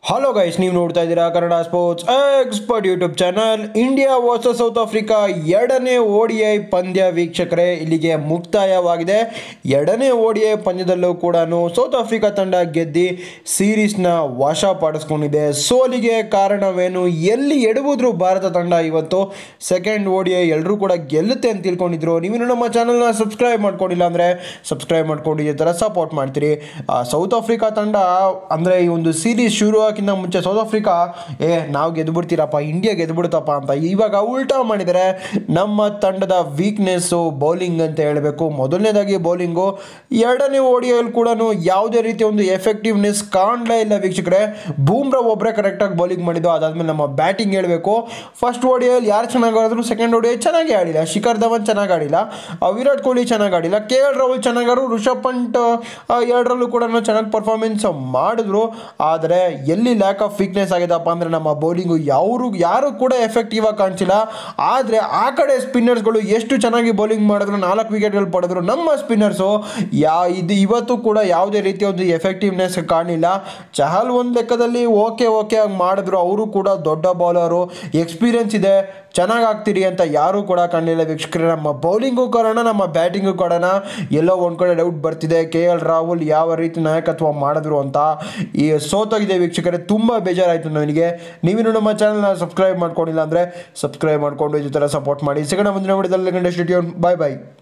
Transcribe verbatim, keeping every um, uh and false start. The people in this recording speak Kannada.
ಹಲೋ ಗೈಸ್, ನೀವು ನೋಡ್ತಾ ಇದ್ದೀರಾ Kannada sports expert YouTube channel. India versus South Africa ಎರಡನೇ ಓಡಿಐ ಪಂದ್ಯ ವೀಕ್ಷಕರೇ ಇಲ್ಲಿಗೆ ಮುಕ್ತಾಯವಾಗಿದೆ. ಎರಡನೇ ಓಡಿಐ ಪಂದ್ಯದಲ್ಲೂ ಕೂಡ ಸೌತ್ ಆಫ್ರಿಕಾ ತಂಡ ಗೆದ್ದಿ ಸೀರೀಸ್ನ ವಶಪಡಿಸ್ಕೊಂಡಿದೆ. ಸೋಲಿಗೆ ಕಾರಣವೇನು, ಎಲ್ಲಿ ಎಡವುದ್ರು ಭಾರತ ತಂಡ ಇವತ್ತು ಸೆಕೆಂಡ್ ಓಡಿಐ ಎಲ್ಲರೂ ಕೂಡ ಗೆಲ್ಲುತ್ತೆ ಅಂತ ತಿಳ್ಕೊಂಡಿದ್ರು. ನೀವು ನಮ್ಮ ಚಾನಲ್ನ ಸಬ್ಸ್ಕ್ರೈಬ್ ಮಾಡ್ಕೊಂಡಿಲ್ಲ ಅಂದರೆ ಸಬ್ಸ್ಕ್ರೈಬ್ ಮಾಡ್ಕೊಂಡು ಈ ಥರ ಸಪೋರ್ಟ್ ಮಾಡ್ತೀರಿ. ಸೌತ್ ಆಫ್ರಿಕಾ ತಂಡ ಅಂದರೆ ಈ ಒಂದು ಸೀರೀಸ್ ಶುರು ಕಿಂತ ಮುಂಚೆ ಸೌತ್ ಆಫ್ರಿಕಾ ಏ ನಾವು ಗೆದ್ದುಬಿಡ್ತೀರಪ್ಪ, ಇಂಡಿಯಾ ಗೆದ್ದುಬಿಡುತ್ತಪ್ಪ ಅಂತ ಇವಾಗ ಉಲ್ಟಾ ಮಾಡಿದರೆ. ನಮ್ಮ ತಂಡದ ವೀಕ್ನೆಸ್ಸು ಬೌಲಿಂಗ್ ಅಂತ ಹೇಳಬೇಕು. ಮೊದಲನೇದಾಗಿ ಬೌಲಿಂಗು, ಎರಡನೇ ಓಡಿಯಲ್ಲಿ ಕೂಡ ಯಾವುದೇ ರೀತಿಯ ಒಂದು ಎಫೆಕ್ಟಿವ್ನೆಸ್ ಕಾಣಲೇ ಇಲ್ಲ ವೀಕ್ಷಕರೇ. ಬೂಮ್ರಾ ಒಬ್ಬರೇ ಕರೆಕ್ಟಾಗಿ ಬೌಲಿಂಗ್ ಮಾಡಿದ್ದು. ಅದಾದಮೇಲೆ ನಮ್ಮ ಬ್ಯಾಟಿಂಗ್ ಹೇಳಬೇಕು. ಫಸ್ಟ್ ಓಡಿಯಲ್ಲಿ ಯಾರು ಚೆನ್ನಾಗಿ ಆಡಿದ್ರು, ಸೆಕೆಂಡ್ ಓಡಿಯಲ್ಲಿ ಚೆನ್ನಾಗಿ ಆಡಿಲ್ಲ. ಶಿಖರ್ ಧವನ್ ಚೆನ್ನಾಗಿ ಆಡಿಲ್ಲ, ವಿರಾಟ್ ಕೊಹ್ಲಿ ಚೆನ್ನಾಗಿ ಆಡಿಲ್ಲ, ಕೆ ಎಲ್ ರಾಹುಲ್ ಚೆನ್ನಾಗಾರು, ರಿಷಬ್ ಪಂಟ್ ಎರಡರಲ್ಲೂ ಕೂಡ ಚೆನ್ನಾಗಿ ಪರ್ಫಾರ್ಮೆನ್ಸ್ ಮಾಡಿದ್ರು. ಆದರೆ ಎಲ್ಲಿ ಲ್ಯಾಕ್ ಆಫ್ ವೀಕ್ನೆಸ್ ಆಗಿದೆಪ್ಪ ಅಂದರೆ ನಮ್ಮ ಬೌಲಿಂಗು ಯಾರು ಯಾರು ಕೂಡ ಎಫೆಕ್ಟಿವ್ ಆಗಿ ಕಾಣಿಸಿಲ್ಲ. ಆದರೆ ಆ ಕಡೆ ಸ್ಪಿನ್ನರ್ಸ್ಗಳು ಎಷ್ಟು ಚೆನ್ನಾಗಿ ಬೌಲಿಂಗ್ ಮಾಡಿದ್ರು, ನಾಲ್ಕು ವಿಕೆಟ್ಗಳು ಪಡೆದ್ರು. ನಮ್ಮ ಸ್ಪಿನ್ನರ್ಸು ಯಾ ಇದು ಇವತ್ತು ಕೂಡ ಯಾವುದೇ ರೀತಿಯ ಒಂದು ಎಫೆಕ್ಟಿವ್ನೆಸ್ ಕಾಣಿಲ್ಲ. ಚಹಲ್ ಒಂದು ಲೆಕ್ಕದಲ್ಲಿ ಓಕೆ ಓಕೆ ಆಗಿ ಮಾಡಿದ್ರು, ಅವರು ಕೂಡ ದೊಡ್ಡ ಬೌಲರು, ಎಕ್ಸ್ಪೀರಿಯನ್ಸ್ ಇದೆ, ಚೆನ್ನಾಗಿ ಆಗ್ತೀರಿ ಅಂತ ಯಾರೂ ಕೂಡ ಕಾಣಲಿಲ್ಲ ವೀಕ್ಷಕರೇ. ನಮ್ಮ ಬೌಲಿಂಗು ಕಾರಣ, ನಮ್ಮ ಬ್ಯಾಟಿಂಗು ಕಾರಣ ಎಲ್ಲೋ ಒಂದು ಕಡೆ ಡೌಟ್ ಬರ್ತಿದೆ. ಕೆ ಎಲ್ ರಾಹುಲ್ ಯಾವ ರೀತಿ ನಾಯಕತ್ವ ಮಾಡಿದ್ರು ಅಂತ ಈ ಸೋತೋಗಿದೆ ವೀಕ್ಷಕರೇ. ತುಂಬ ಬೇಜಾರಾಯಿತು ನನಗೆ. ನೀವೇನು ನಮ್ಮ ಚಾನಲ್ನ ಸಬ್ಸ್ಕ್ರೈಬ್ ಮಾಡ್ಕೊಂಡಿಲ್ಲ ಅಂದರೆ ಸಬ್ಸ್ಕ್ರೈಬ್ ಮಾಡಿಕೊಂಡು ಇದೇ ಥರ ಸಪೋರ್ಟ್ ಮಾಡಿ. ಸಿಗೋಣ ಮುಂದಿನ ವಿಡಿಯೋದಲ್ಲಿ. ಬಾಯ್ ಬಾಯ್.